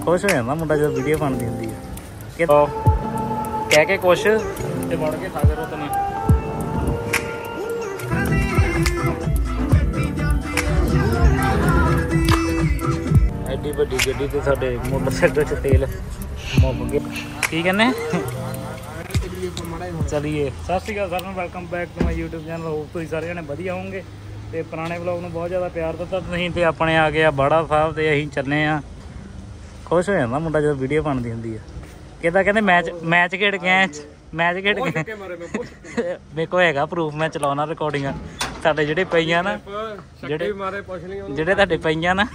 खुश हो जाता मुंडा जो वीडियो बनती होंगी है कह के कुछ ते वड़ के खा करो तना एडी वड्डी गड्डी ते साडे मोटरसाइकिल च तेल मुक गया की कहने चलिए सत श्री अकाल सारिਆਂ ਨੂੰ welcome back to my YouTube channel hope तुसीं सारे जने वधिया होवोगे ते पुराने ब्लॉग ਨੂੰ बहुत ज़्यादा प्यार दिता तुसीं ते अपने आ गया बाड़ा साहब ते असीं चले आ खुश हो जाता मुंडा जो वीडियो बनती होंगी है किदा कहते मैच खेड के मैच खेड के मेरे को है प्रूफ मैं चलाना रिकॉर्डिंग साडे जेहड़े पईयां ना जेहड़े तुहाडे पईयां ना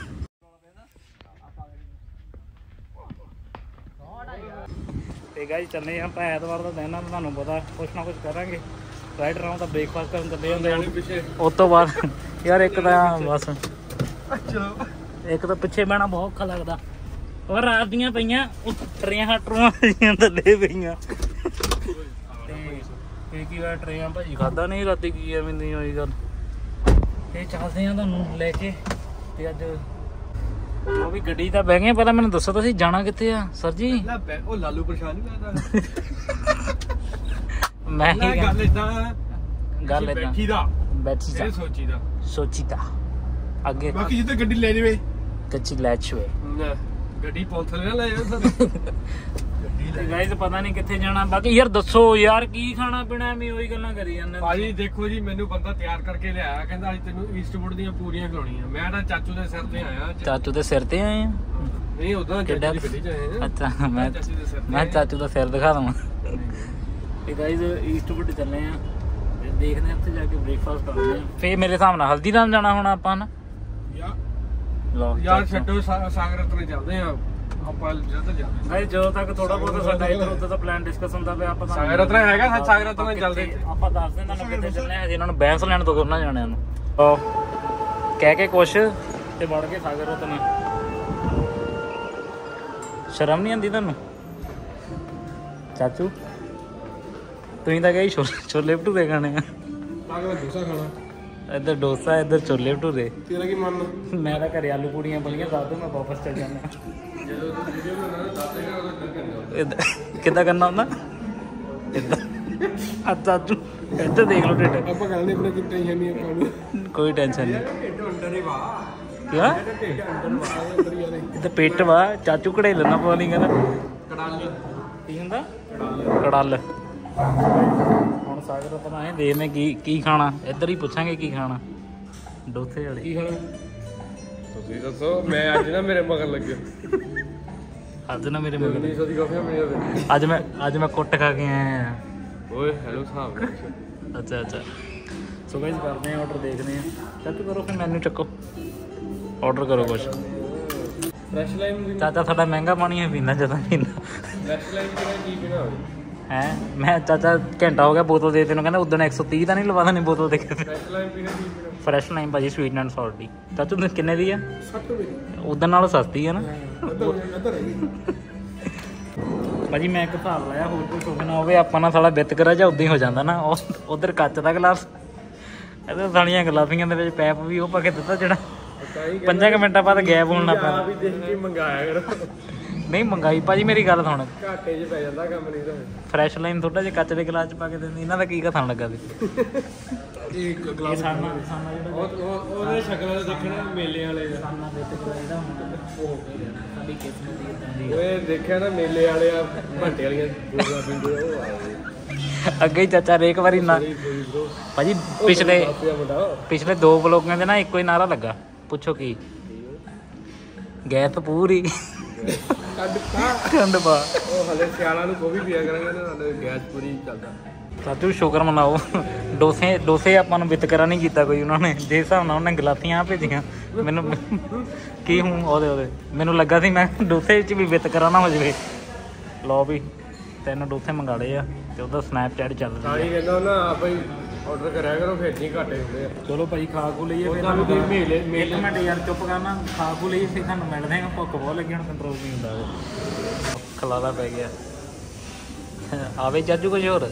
ते गाइस चलने आप ऐतवार का दिन तुहानूं पता कुछ ना कुछ करांगे राइट राउंड का ब्रेकफास्ट करन चले होंदे उस तो बाद यार एक तो बस एक तो पिछे बहना बहुत औखा लगता और रात दियां पईयां ट्रेयां ट्रूआं थल्ले पईयां ते की होया ट्रेयां भाजी खादा नहीं राती की एवें नहीं होई गल ते चलदे आ तुहानूं लेके ते अज वो भी गड्डी तां बह गए पहला मैनूं दस्सो तुसीं जाना कित्थे आ सर जी ओ लालू परेशान नहीं करदा मैं गल इदां बैठी दा सोची दा अगे बाकी जिते गड्डी ले जावे कच्ची लै छवे गड्डी पौंथले ना ले जाओ सर गाइस पता नहीं कित्थे जाना बाकी यार दसो यार की खाना पीना मैं ओही गल्लां करी जांदे भाजी देखो जी मैनू बंदा तैयार करके लिआया कहंदा अज तैनू ईस्टवुड ਦੀਆਂ ਪੂਰੀਆਂ ਖਿਲਾਉਣੀਆਂ मैं ਤਾਂ ਚਾਚੂ ਦੇ ਸਿਰ ਤੇ ਆਇਆ ਚਾਚੂ ਦੇ ਸਿਰ ਤੇ ਆਏ ਆ ਨਹੀਂ ਉਦਾਂ ਗੱਡੀ ਚ ਆਏ ਆ ਅੱਛਾ मैं ਚਾਚੂ ਦਾ ਸਿਰ ਦਿਖਾ ਦਵਾਂ ਤੇ गाइस ईस्टवुड ਚੱਲੇ ਆ देखने ਉੱਥੇ ਜਾ ਕੇ ਬ੍ਰੇਕਫਾਸਟ ਕਰਦੇ ਆ ਫੇਰ ਮੇਰੇ ਹਿਸਾਬ ਨਾਲ ਹਲਦੀਰਾਮ ਜਾਣਾ ਹੁਣ ਆਪਾਂ ਨਾ यार छड्डो सागर रत्न चलदे आ ਆਪਾਂ ਜਦ ਜਾਂਦੇ ਭਾਈ ਜਦੋਂ ਤੱਕ ਥੋੜਾ ਬਹੁਤ ਸਾਡਾ ਇੱਧਰ ਉੱਧਰ ਦਾ ਪਲਾਨ ਡਿਸਕਸ ਹੁੰਦਾ ਪਿਆ ਆਪਾਂ ਸਾਗਰ ਰਤਨ ਹੈਗਾ ਸਾਗਰ ਰਤਨ ਚੱਲਦੇ ਆਪਾਂ ਦੱਸ ਦਿੰਦੇ ਤੁਹਾਨੂੰ ਕਿੱਥੇ ਚੱਲਣੇ ਆ ਇਹਨਾਂ ਨੂੰ ਬੈਂਸ ਲੈਣ ਤੋਂ ਕਰਨਾ ਜਾਣਿਆਂ ਨੂੰ ਕਹਿ ਕੇ ਕੁਛ ਤੇ ਵੜ ਕੇ ਸਾਗਰ ਰਤਨ ਸ਼ਰਮ ਨਹੀਂ ਆਉਂਦੀ ਤੁਹਾਨੂੰ ਚਾਚੂ ਤੁਸੀਂ ਤਾਂ ਕਹੀ ਛੋਲੇ ਭਟੂਰੇ ਖਾਣੇ ਆ ਡੋਸਾ ਖਾਣਾ इधर डोसा इधर छोले भटूरे तेरा की मन मैं तो घरे आलू पूड़ियां बलियां दस दो मैं वापस चल जाना किदा करना होंदा अच्छा तू इधर देख लो ढिड ਆਪਾਂ ਗੱਲ ਨਹੀਂ अपने टेंशन नहीं ਆਪਾਂ ਨੂੰ कोई टेंशन नहीं क्या इधर पेट वा चाचू कड़े लेना पता नहीं कहना कड़ाल की हुंदा कड़ाल ਹੁਣ ਸਾਗਰ ਆਪਾਂ ਐਂ ਦੇਖਦੇ ਕੀ ਖਾਣਾ ਇੱਧਰ ਹੀ ਪੁੱਛਾਂਗੇ ਕੀ ਖਾਣਾ ਡੋਸੇ ਵਾਲੇ ਕੀ ਖਾਣਾ ਤੁਸੀਂ ਦੱਸੋ ਮੈਂ ਅੱਜ ਨਾ ਮੇਰੇ ਮਗਰ ਲੱਗਿਆ ਅੱਜ ਨਾ ਮੇਰੇ ਮਗਰ 1900 ਦੀ ਕਾਫੀ ਮਿਲ ਜਾਵੇ ਅੱਜ ਮੈਂ ਕੁੱਟ ਖਾ ਕੇ ਆਇਆ ਓਏ ਹੈਲੋ ਸਾਹਿਬ ਅੱਛਾ ਸੋ ਗਾਇਸ ਕਰਦੇ ਆ ਆਰਡਰ ਦੇਖਦੇ ਆ ਚੱਕ ਕਰੋ ਫਿਰ ਮੈਨੂ ਚੱਕੋ ਆਰਡਰ ਕਰੋ ਕੁਛ ਫਰੈਸ਼ ਲਾਈਮ ਚਾਚਾ ਸਾਡਾ ਮਹਿੰਗਾ ਪਾਣੀ ਹੈ ਪੀਂਦਾ ਜਦੋਂ ਪੀਂਦਾ ਫਰੈਸ਼ ਲਾਈਮ ਕਿਹੜਾ ਕੀ ਪੀਣਾ ਹੋਵੇ है मैं चाचा घंटा हो गया बोतल दे तेन कहना उदन 130 का नहीं लवा देनी बोतल देख फ्रैश लाइम भाजी स्वीट एंड सॉल्टी चाचू किन्ने दी है उदन नालों सस्ती है ना भाजी मैं एक हिसाब लाया होर कोई सुख ना होवे आपां ना साला वितकरा जा उदां ही हो जाता ना उधर कच का गिलास इधर साड़ियां गलाफियां दे विच पैप भी वो पा के दित्ता जेड़ा 5 मिनटां बाद गैप होना पैंदा मंगाया करो नहीं मंगाई भाजी मेरी गल सुन घाटे च पै जांदा काम नहीं ਤਾਂ फ्रैश लाइन थोड़ा ਜਿਹਾ ਕੱਚ ਦੇ ਗਲਾਸ ਚ ਪਾ ਕੇ ਦਿੰਦੀ ਇਹਨਾਂ ਦਾ ਕੀ ਕਥਾਂ ਲੱਗਾ ਸੀ ਇੱਕ ਗਲਾਸ ਸਾਨਾ ਜਿਹੜਾ ਉਹਦੇ ਸ਼ਕਲ ਦੇਖਣਾ ਮੇਲੇ ਵਾਲੇ ਦਾ ਸਾਨਾ ਵਿੱਚ ਜਿਹੜਾ ਹੁੰਦਾ ਉਹ ਸਾਡੀ ਕਿਸਮਤ ਦੀ ਇਦਾਂ ਦੀ ਓਏ ਦੇਖਿਆ ਨਾ ਮੇਲੇ ਵਾਲੇ ਆ ਘੰਟੇ ਵਾਲੀਆਂ ਗੋਲੀਆਂ ਪੀਂਦੇ ਉਹ ਆਏ ਅੱਗੇ ਹੀ ਚਾਚਾ ਰੇਕ ਵਾਰੀ ਨਾ ਭਾਜੀ ਪਿਛਲੇ 2 ਵਲੋਗਾਂ ਦੇ ਨਾ ਇੱਕੋ ਹੀ ਨਾਰਾ ਲੱਗਾ ਪੁੱਛੋ ਕੀ ਗੈਸ ਪੂਰੀ ठंड पा हले सियाला को भी पिया करेंगे गैस पूरी चलता चाचू शुक्र मनाओ डोसे ਆਪਾਂ ਨੂੰ ਵਿਤਕਰਾ ਨਹੀਂ ਕੀਤਾ ਕੋਈ ਉਹਨਾਂ ਨੇ ਜੇ ਹਿਸਾਬ ਨਾਲ ਉਹਨੇ ਗਲਾਸੀਆਂ ਭੇਜੀਆਂ ਮੈਨੂੰ ਕੀ ਹੂੰ ਉਹਦੇ ਮੈਨੂੰ ਲੱਗਾ ਸੀ ਮੈਂ ਡੋਸੇ 'ਚ ਵੀ ਵਿਤਕਰਾ ਨਾ ਹੋ ਜਾਵੇ ਲਓ ਵੀ 3 ਡੋਸੇ ਮੰਗਾ ਲਏ ਆ ਤੇ ਉਹਦਾ ਸਨੈਪਚੈਟ ਚੱਲ ਰਿਹਾ ਸਾਰੀ ਕਹਿੰਦਾ ਨਾ ਆਪਾਂ ਹੀ ਆਰਡਰ ਕਰਿਆ ਕਰੋ ਫਿਰ ਨਹੀਂ ਘਾਟੇ ਹੁੰਦੇ ਆ ਚਲੋ ਭਾਈ ਖਾ ਖੂ ਲਈਏ ਫਿਰ ਤੁਹਾਨੂੰ ਮੇਲੇ ਮਿੰਟ ਯਾਰ ਚੁੱਪ ਕਰਨਾ ਖਾ ਖੂ ਲਈਏ ਫਿਰ ਤੁਹਾਨੂੰ ਮਿਲਦੇ ਆ ਭੁੱਖ ਬਹੁਤ ਲੱਗੀ ਹੁਣ ਕੰਟਰੋਲ ਨਹੀਂ ਹੁੰਦਾ ਖਲਾਰਾ ਪੈ ਗਿਆ ਆਵੇ ਚਾਚੂ ਕੁਝ ਹੋਰ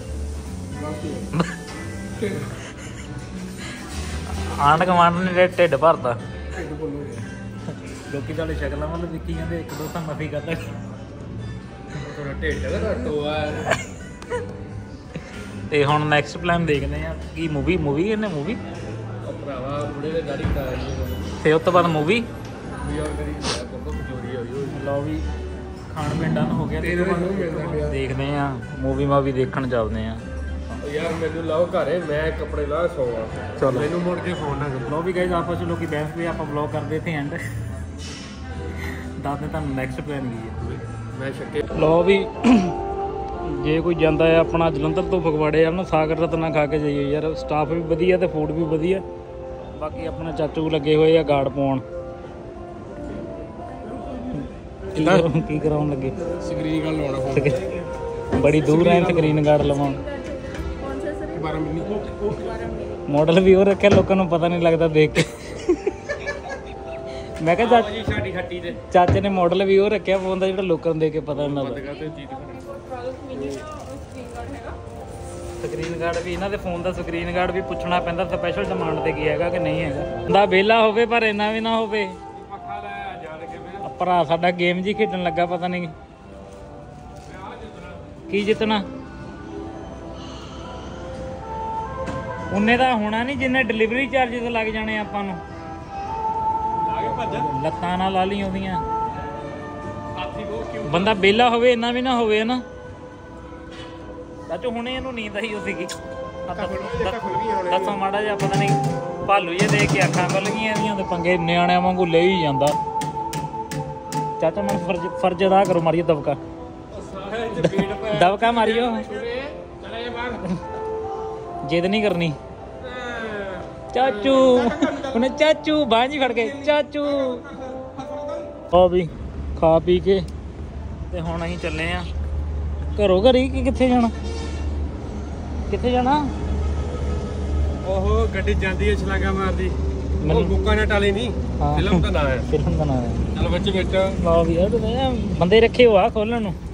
ਆਂਢ ਗੁਆਂਢ ਨੇ ਢਿੱਡ ਭਰਦਾ ਲੋਕੀ ਤੁਹਾਡੇ ਸ਼ਕਲਾਂ ਵੱਲ ਦੇਖੀ ਜਾਂਦੇ, ਇੱਕ ਦੋ ਤਾਂ ਮਾਫੀ ਕਰਦਾ ਥੋੜਾ ਢੇਡ ਦਾ ਟੋਆ। ਤੇ ਹੁਣ ਨੈਕਸਟ ਪਲਾਨ ਦੇਖਦੇ ਆ ਕੀ ਮੂਵੀ ਇਹਨੇ ਮੂਵੀ ਭਰਾਵਾ ਬੁੜੇ ਦੇ ਦਾੜੀ ਕਰਾਈ ਤੇ ਉਸ ਤੋਂ ਬਾਅਦ ਮੂਵੀ ਚੋਰੀ ਹੋਈ। ਲਓ ਵੀ ਖਾਣ ਪੀਣ ਡਨ ਹੋ ਗਿਆ, ਦੇਖਦੇ ਆ ਮੂਵੀ ਮਾਵੀ ਦੇਖਣ ਚੱਲਦੇ ਆ। ਯਾਰ ਮੈਨੂੰ ਲਾਓ ਘਰੇ, ਮੈਂ ਕੱਪੜੇ ਲਾ ਸੌਵਾਂ। ਚਲੋ ਮੈਨੂੰ ਮੁੜ ਕੇ ਫੋਨ ਨਾ ਕਰੋ। ਲਓ ਵੀ ਗਾਇਜ਼ ਆਪਸ ਵਿੱਚ ਲੋਕੀ ਬੈਠ ਪਏ, ਆਪਾਂ ਵਲੌਗ ਕਰਦੇ ਇੱਥੇ ਐਂਡ ਦੱਸਦੇ ਤੁਹਾਨੂੰ ਨੈਕਸਟ ਪਲਾਨ ਕੀ ਹੈ। ਮੈਂ ਛੱਕੇ ਲਓ ਵੀ ਜੇ ਕੋਈ ਜਾਂਦਾ ਹੈ ਆਪਣਾ ਜਲੰਧਰ ਤੋਂ ਫਗਵਾੜੇ ਆਪਣਾ ਸਾਗਰ ਰਤਨਾ ਖਾ ਕੇ ਜਾਈਏ ਯਾਰ, ਸਟਾਫ ਵੀ ਵਧੀਆ ਤੇ ਫੂਡ ਵੀ ਵਧੀਆ। ਬਾਕੀ ਆਪਣਾ ਚਾਚੂ ਲੱਗੇ ਹੋਏ ਆ ਗਾਰਡ ਪਾਉਣ। ਕੀ ਕਰਾਉਣ ਲੱਗੇ? ਸਕਰੀਨ ਗਾਰਡ ਲਵਾਉਣਾ। ਬੜੀ ਦੂਰ ਐ ਸਕਰੀਨ ਗਾਰਡ ਲਵਾਉਣ। ਮਾਡਲ ਵੀ ਉਹ ਰੱਖਿਆ, ਲੋਕਾਂ ਨੂੰ ਪਤਾ ਨਹੀਂ ਲੱਗਦਾ ਦੇਖ ਕੇ। ਮੈਂ ਕਿਹਾ ਚਾਚੇ ਨੇ ਮਾਡਲ ਵੀ ਉਹ ਰੱਖਿਆ ਫੋਨ ਦਾ ਜਿਹੜਾ ਲੋਕਾਂ ਨੂੰ ਦੇਖ ਕੇ ਪਤਾ ਨਹੀਂ ਲੱਗਦਾ। ਸਕਰੀਨ ਗਾਰਡ ਵੀ ਇਹਨਾਂ ਦੇ ਫੋਨ ਦਾ ਸਕਰੀਨ ਗਾਰਡ ਵੀ ਪੁੱਛਣਾ ਪੈਂਦਾ ਸਪੈਸ਼ਲ ਡਿਮਾਂਡ ਤੇ ਕੀ ਹੈਗਾ ਕਿ ਨਹੀਂ ਹੈਗਾ। ਬੰਦਾ ਵਿਹਲਾ ਹੋਵੇ ਪਰ ਇੰਨਾ ਵੀ ਨਾ ਹੋਵੇ। ਭਰਾ ਸਾਡਾ ਗੇਮ ਜੀ ਖੇਡਣ ਲੱਗਾ, ਪਤਾ ਨਹੀਂ ਕੀ ਜਿੱਤਣਾ। ਉਹਨੇ ਤਾਂ ਹੋਣਾ ਨਹੀਂ ਜਿੰਨੇ ਡਿਲੀਵਰੀ ਚਾਰਜਸ ਲੱਗ ਜਾਣੇ ਆਪਾਂ ਨੂੰ। ਲੱਤਾਂ ਨਾਲ ਲਾ ਲਈ ਉਹਦੀਆਂ। ਬੰਦਾ ਵਿਹਲਾ ਹੋਵੇ ਇੰਨਾ ਵੀ ਨਾ ਹੋਵੇ ਨਾ। ਚਾਚੂ ਹੁਣੇ ਇਹਨੂੰ ਨੀਂਦ ਆਈ ਉਹ ਸੀਗੀ। ਦੱਸੋ ਮਾੜਾ ਜਿਹਾ, ਪਤਾ ਨਹੀਂ ਭਾਲੂ ਜੇ ਦੇਖ ਕੇ ਅੱਖਾਂ ਖੁੱਲ ਗਈਆਂ ਇਹਦੀਆਂ ਤੇ ਪੰਗੇ ਨਿਆਣਿਆਂ ਵਾਂਗੂ ਲੈ ਹੀ ਜਾਂਦਾ। ਚਾਚਾ ਮੈਨੂੰ ਫਰਜ਼ ਅਦਾ ਕਰੋ, ਮਾਰੀਓ ਦਬਕਾ ਦਬਕਾ ਮਾਰੀਓ। ਜਿੱਦ ਨਹੀਂ ਕਰਨੀ। ਚਾਚੂ ਉਹਨੇ ਚਾਚੂ ਬਾਂਝ ਫੜ ਕੇ ਚਾਚੂ। ਆ ਵੀ ਖਾ ਪੀ ਕੇ ਤੇ ਹੁਣ ਅਸੀਂ ਚੱਲੇ ਆ ਘਰੋਂ ਘਰੀ। ਕਿ ਕਿੱਥੇ ਜਾਣਾ? ਕਿੱਥੇ ਜਾਣਾ? ਉਹ ਗੱਡੀ ਜਾਂਦੀ ਹੈ ਛਲਾਂਗਾ ਮਾਰਦੀ। ਉਹ ਬੁੱਕਾ ਨੇ ਟਾਲੀ ਨਹੀਂ, ਫਿਲਮ ਦਾ ਨਾਮ ਹੈ। ਫਿਲਮ ਦਾ ਨਾਮ ਹੈ। ਚਲ ਬੱਚੇ ਬੈਠ। ਲਓ ਵੀ ਯਾਰ ਬੰਦੇ ਰੱਖੇ ਹੋ ਆ ਖੋਲਣ ਨੂੰ।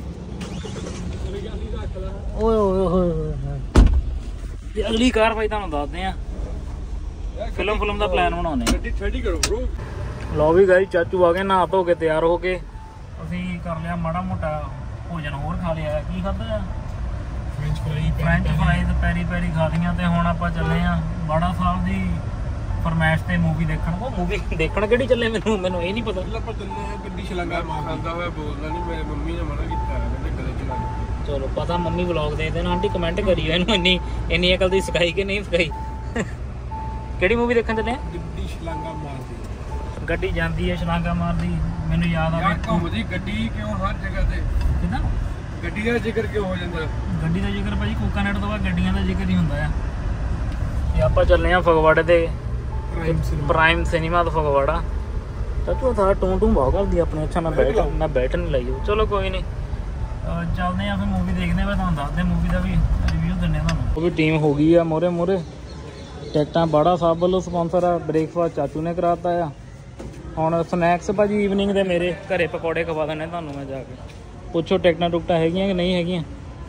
ਓਏ ਓਏ ਹੋਏ ਤੇ ਅਗਲੀ ਕਾਰਵਾਈ ਤੁਹਾਨੂੰ ਦੱਸਦੇ ਆ। ਫਿਲਮ ਦਾ ਪਲਾਨ ਬਣਾਉਣੇ। ਗੱਡੀ ਠੰਡੀ ਕਰੋ ਬ్రో। ਲਓ ਵੀ ਗਾਇਸ ਚਾਚੂ ਆ ਗਏ ਨਹਾ ਧੋ ਕੇ ਤਿਆਰ ਹੋ ਕੇ। ਅਸੀਂ ਕਰ ਲਿਆ ਮਾੜਾ ਮੋਟਾ ਭੋਜਨ ਹੋਰ ਖਾ ਲਿਆ। ਕੀ ਖਾਧਾ? ਫ੍ਰੈਂਚ ਫਰਾਈ ਤੇ ਪੈਰੀ ਪੈਰੀ ਖਾ ਲਈਆਂ। ਤੇ ਹੁਣ ਆਪਾਂ ਚੱਲੇ ਆ ਬਾੜਾ ਸਾਹਿਬ ਦੀ ਫਰਮਾਇਸ਼ ਤੇ ਮੂਵੀ ਦੇਖਣ। ਉਹ ਮੂਵੀ ਦੇਖਣ ਕਿਹੜੀ ਚੱਲੇ ਮੈਨੂੰ ਇਹ ਨਹੀਂ ਪਤਾ। ਆਪਾਂ ਚੱਲੇ ਆ ਗੱਡੀ ਛਲਾਂਗਾ ਮਾਰਦਾ ਹੋਇਆ। ਬੋਲਦਾ ਨਹੀਂ, ਮੇਰੇ ਮੰਮੀ ਨੇ ਮਨਾ ਕੀਤਾ ਕਹਿੰਦੇ ਕਦੇ ਚਲਾ। ਚਲੋ ਪਤਾ ਮੰਮੀ ਵਲੌਗ ਦੇਖਦੇ ਨਾ। ਆਂਟੀ ਕਮੈਂਟ ਕਰਿਓ ਇਹਨੂੰ ਇੰਨੀ ਅਕਲ ਦੀ ਸਿਖਾਈ ਕਿ ਨਹੀਂ ਸਿਖਾਈ। ਕਿਹੜੀ ਮੂਵੀ ਦੇਖਣ ਚੱਲੇ ਆ? ਗੱਡੀ ਛਲਾਂਗਾ ਮਾਰਦੀ। ਗੱਡੀ ਜਾਂਦੀ ਹੈ ਛਲਾਂਗਾ ਮਾਰਦੀ। ਮੈਨੂੰ ਯਾਦ ਆ ਗਿਆ ਘੁੰਮਦੀ ਗੱਡੀ ਕਿਉਂ ਹਰ ਜਗ੍ਹਾ ਤੇ। ਕਿੱਦਾਂ ਗੱਡੀ ਦਾ ਜ਼ਿਕਰ ਕਿਉਂ ਹੋ ਜਾਂਦਾ? ਗੱਡੀ ਦਾ ਜ਼ਿਕਰ ਭਾਜੀ ਕੋਕਾਨਟ ਤੋਂ ਬਾਅਦ ਗੱਡੀਆਂ ਦਾ ਜ਼ਿਕਰ ਹੀ ਹੁੰਦਾ ਆ। ਤੇ ਆਪਾਂ ਚੱਲੇ ਆ ਫਗਵਾੜੇ ਦੇ ਪ੍ਰਾਈਮ ਸਿਨੇਮਾ ਤੋਂ ਫਗਵਾੜਾ। ਚਾਚੂ ਤਾਂ ਟੂੰ ਬਹੁਤ ਕਰਦੀ ਆਪਣੇ। ਅੱਛਾ ਮੈਂ ਬੈਠ ਨਹੀਂ ਲਾਈ। ਚਲੋ ਕੋਈ ਨਹੀਂ ਚੱਲਦੇ ਆ ਫਿਰ ਮੂਵੀ ਦੇਖਦੇ ਆ। ਮੈਂ ਤੁਹਾਨੂੰ ਦੱਸਦੇ ਮੂਵੀ ਦਾ ਵੀ ਰਿਵਿਊ ਦਿੰਦੇ ਤੁਹਾਨੂੰ। ਉਹ ਵੀ ਟੀਮ ਹੋ ਗਈ ਆ ਮੋਰੇ ਟਿਕਟਾਂ ਬਾੜਾ ਸਾਹਿਬ ਵੱਲੋਂ ਸਪਾਂਸਰ ਆ। ਬ੍ਰੇਕਫਾਸਟ ਚਾਚੂ ਨੇ ਕਰਾਤਾ ਆ। ਹੁਣ ਸਨੈਕਸ ਭਾਜੀ ਈਵਨਿੰਗ ਦੇ ਮੇਰੇ ਘਰੇ ਪਕੌੜੇ ਖਵਾ ਦੇਣੇ ਤੁਹਾਨੂੰ ਮੈਂ ਜਾ ਕੇ। ਪੁੱਛੋ ਟਿਕਟਾਂ ਟੁਕਟਾਂ ਹੈਗੀਆਂ ਕਿ ਨਹੀਂ ਹੈਗੀਆਂ।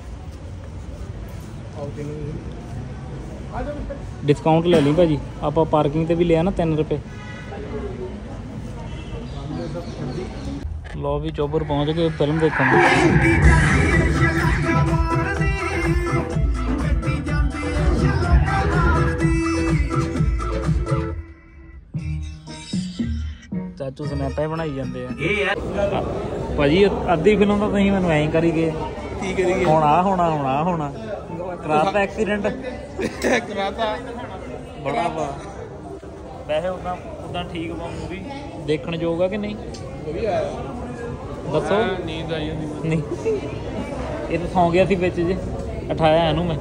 ਡਿਸਕਾਊਂਟ ਲੈ ਲਈ ਭਾਜੀ। ਆਪਾਂ ਪਾਰਕਿੰਗ ਤੇ ਵੀ ਲਿਆ ਨਾ 3 ਰੁਪਏ। ਲੋ ਵੀ ਚੋਬਰ ਪਹੁੰਚ ਗਏ ਫਿਲਮ ਦੇਖਣ। ਚਾਚੂ ਸਨੈਪਾਂ ਬਣਾਈ ਜਾਂਦੇ ਆ ਭਾਜੀ। ਅੱਧੀ ਫਿਲਮ ਤਾਂ ਤੁਸੀਂ ਮੈਨੂੰ ਐਂ ਕਰੀ ਗਏ। ਕੀ ਕਰੀਏ? ਹੁਣ ਆ ਹੋਣਾ ਕਰਾਤਾ ਐਕਸੀਡੈਂਟ ਕਰਾਤਾ ਬੜਾ ਵਾ। ਵੈਸੇ ਉਦਾਂ ਠੀਕ ਵਾ ਮੂਵੀ। ਦੇਖਣ ਯੋਗ ਆ ਕਿ ਨਹੀਂ? ਵਧੀਆ ਦੱਸੋ। ਨੀਂਦ ਆਈ ਜਾਂਦੀ ਨਹੀਂ ਇਹ ਤਾਂ ਸੌਂ ਗਿਆ ਸੀ ਵਿੱਚ ਜੇ। ਉਠਾਇਆ ਇਹਨੂੰ ਮੈਂ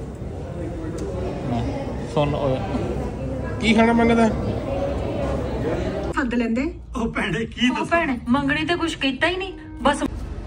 ਸੁਣ। ਕੀ ਖਾਣਾ ਮੰਗਦਾ? ਫੱਦ ਲੈਂਦੇ। ਉਹ ਭੈਣੇ ਕੀ ਦੱਸ ਭੈਣੇ ਮੰਗਣੀ ਤੇ ਕੁਝ ਕੀਤਾ ਹੀ ਨਹੀਂ ਬਸ।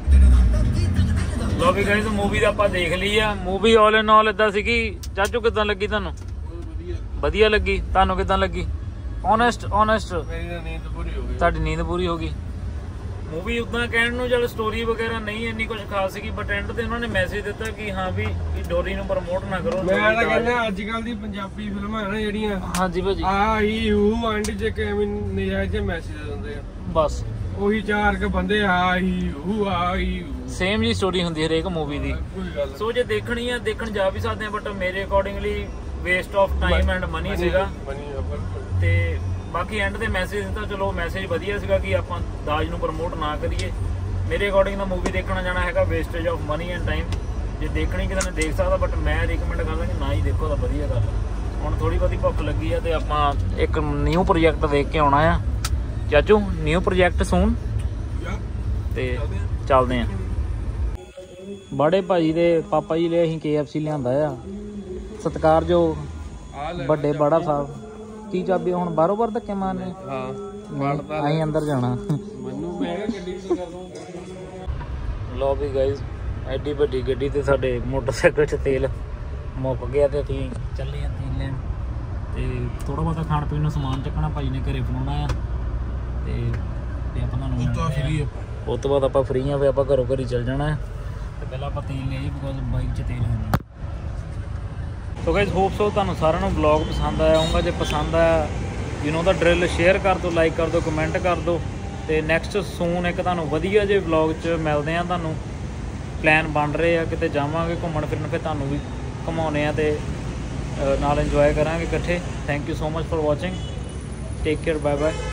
ਲੋ ਵੀ ਗਾਇਸ ਮੂਵੀ ਦਾ ਆਪਾਂ ਦੇਖ ਲਈ ਆ। ਮੂਵੀ ਆਲ ਇਨ ਆਲ ਇਦਾਂ ਸੀਗੀ। ਚਾਚੂ ਕਿੱਦਾਂ ਲੱਗੀ ਤੁਹਾਨੂੰ? ਵਧੀਆ ਲੱਗੀ। ਤੁਹਾਨੂੰ ਕਿੱਦਾਂ ਲੱਗੀ? ਓਨੈਸਟ ਮੇਰੀ ਨੀਂਦ ਪੂਰੀ ਹੋ ਗਈ। ਤੁਹਾਡੀ ਨੀਂਦ ਪੂਰੀ ਹੋ ਗਈ। मूवी उदा कहण नूं चल स्टोरी वगैरह नहीं इन्नी कुछ खास सीगी बट एंड ते उन्होंने मैसेज दिता कि हाँ भी डोरी नूं प्रमोट ना करो। मैं ਤਾਂ ਕਹਿੰਦਾ ਅੱਜ ਕੱਲ ਦੀ ਪੰਜਾਬੀ ਫਿਲਮਾਂ ਨਾ ਜਿਹੜੀਆਂ ਹਾਂਜੀ ਭਾਜੀ ਆ ਹੀ ਹੂ ਐਂਡ ਜੇ ਕਿਵੇਂ ਨਜਾਇਜ਼ ਮੈਸੇਜ ਦਿੰਦੇ ਆ ਬਸ ਉਹੀ ਚਾਰ ਕੇ ਬੰਦੇ ਆ ਹੀ ਹੂ ਸੇਮ ਜੀ ਸਟੋਰੀ ਹੁੰਦੀ ਹਰੇਕ ਮੂਵੀ ਦੀ। ਕੋਈ ਗੱਲ ਸੋ ਜੇ ਦੇਖਣੀ ਆ ਦੇਖਣ ਜਾ ਵੀ ਸਕਦੇ ਆ ਬਟ ਮੇਰੇ accordingly waste of time and money ਸੀਗਾ ਤੇ ਬਾਕੀ ਐਂਡ ਤੇ ਮੈਸੇਜ ਦਿੱਤਾ ਚਲੋ ਮੈਸੇਜ ਵਧੀਆ ਸੀਗਾ ਕਿ ਆਪਾਂ ਦਾਜ ਨੂੰ ਪ੍ਰਮੋਟ ਨਾ ਕਰੀਏ। ਮੇਰੇ ਅਕੋਰਡਿੰਗ ਤਾਂ ਮੂਵੀ ਦੇਖਣਾ ਜਾਣਾ ਹੈਗਾ wastage of money and time. ਜੇ ਦੇਖਣੀ ਕਿਸੇ ਨੇ ਦੇਖ ਸਕਦਾ ਬਟ ਮੈਂ ਰਿਕਮੈਂਡ ਕਰਦਾ ਕਿ ਨਾ ਹੀ ਦੇਖੋ ਤਾਂ ਵਧੀਆ ਗੱਲ। ਹੁਣ ਥੋੜੀ ਬਹੁਤੀ ਭੁੱਖ ਲੱਗੀ ਆ ਤੇ ਆਪਾਂ ਇੱਕ ਨਿਊ ਪ੍ਰੋਜੈਕਟ ਦੇਖ ਕੇ ਆਉਣਾ ਆ ਚਾਚੂ ਨਿਊ ਪ੍ਰੋਜੈਕਟ ਸੂਨ ਤੇ ਚੱਲਦੇ ਆ। ਬੜੇ ਭਾਜੀ ਦੇ ਪਾਪਾ ਜੀ ਲਈ ਅਸੀਂ KFC ਲਿਆਂਦਾ ਆ ਸਤਿਕਾਰਯੋਗ ਵੱਡੇ ਬਾੜਾ ਸਾਹਿਬ। ਕੀ ਚਾਬੀ ਹੁਣ ਬਾਰੋਂ ਬਾਰ ਧੱਕੇ ਮਾਰਨੇ? ਹਾਂ ਅਸੀਂ ਅੰਦਰ ਜਾਣਾ। ਮੈਨੂੰ ਮੈਂ ਗੱਡੀ ਚ ਕਰ ਦੂੰ। ਲੋ ਵੀ ਗਾਇਜ਼ ਐਡੀ ਵੱਡੀ ਗੱਡੀ ਤੇ ਸਾਡੇ ਮੋਟਰਸਾਈਕਲ 'ਚ ਤੇਲ ਮੁੱਕ ਗਿਆ ਤੇ ਅਸੀਂ ਚੱਲੇ ਆ ਤੇਲ ਲੈਣ ਤੇ ਥੋੜਾ ਬਹੁਤਾ ਖਾਣ ਪੀਣ ਨੂੰ ਸਮਾਨ ਚੱਕਣਾ ਭਾਜੀ ਨੇ ਘਰੇ ਬਣਾਉਣਾ ਆ ਤੇ ਆਪਾਂ ਤੁਹਾਨੂੰ ਉਹ ਤੋਂ ਬਾਅਦ ਆਪਾਂ ਫ੍ਰੀ ਆ ਫਿਰ ਆਪਾਂ ਘਰੋਂ ਘਰੀ ਚੱਲ ਜਾਣਾ ਤੇ ਪਹਿਲਾਂ ਆਪਾਂ ਤੇਲ ਲਿਆਈ ਬਿਕੋਜ਼ ਬਾਈਕ 'ਚ ਤੇਲ ਹੈ ਨਹੀਂ। ਸੋ ਗਾਇਜ਼ ਹੋਪ ਸੋ ਤੁਹਾਨੂੰ ਸਾਰਿਆਂ ਨੂੰ ਵਲੌਗ ਪਸੰਦ ਆਇਆ ਹੋਊਗਾ। ਜੇ ਪਸੰਦ ਆਇਆ you know the drill share ਕਰ ਦਿਓ ਲਾਈਕ ਕਰ ਦਿਓ ਕਮੈਂਟ ਕਰ ਦਿਓ ਤੇ ਨੈਕਸਟ ਸੂਨ ਇੱਕ ਤੁਹਾਨੂੰ ਵਧੀਆ ਜਿਹੇ ਵਲੌਗ 'ਚ ਮਿਲਦੇ ਆ। ਤੁਹਾਨੂੰ ਪਲਾਨ ਬਣ ਰਹੇ ਆ ਕਿਤੇ ਜਾਵਾਂਗੇ ਘੁੰਮਣ ਫਿਰਨ ਫਿਰ ਤੁਹਾਨੂੰ ਵੀ ਘੁਮਾਉਂਦੇ ਆ ਤੇ ਨਾਲ ਇੰਜੋਏ ਕਰਾਂਗੇ ਇਕੱਠੇ। Thank you so much for watching. Take care bye bye.